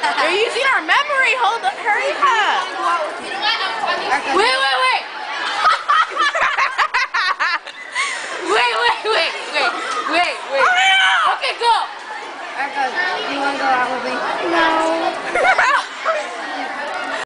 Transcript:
You're using our memory. Hold up. Hurry up. Wait. wait. Okay, go. Erica, do you want to go out with me?